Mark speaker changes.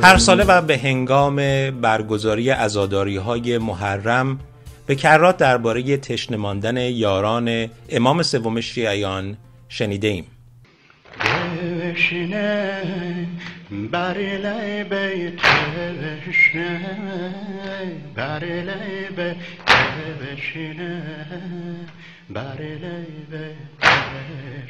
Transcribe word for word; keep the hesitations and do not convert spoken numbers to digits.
Speaker 1: هر ساله و به هنگام برگزاری عزاداری‌های محرم به کرات درباره تشنه ماندن یاران امام سوم شیعیان شنیده ایم.
Speaker 2: تشنه بر لب تشنه بر لب تشنه بر لب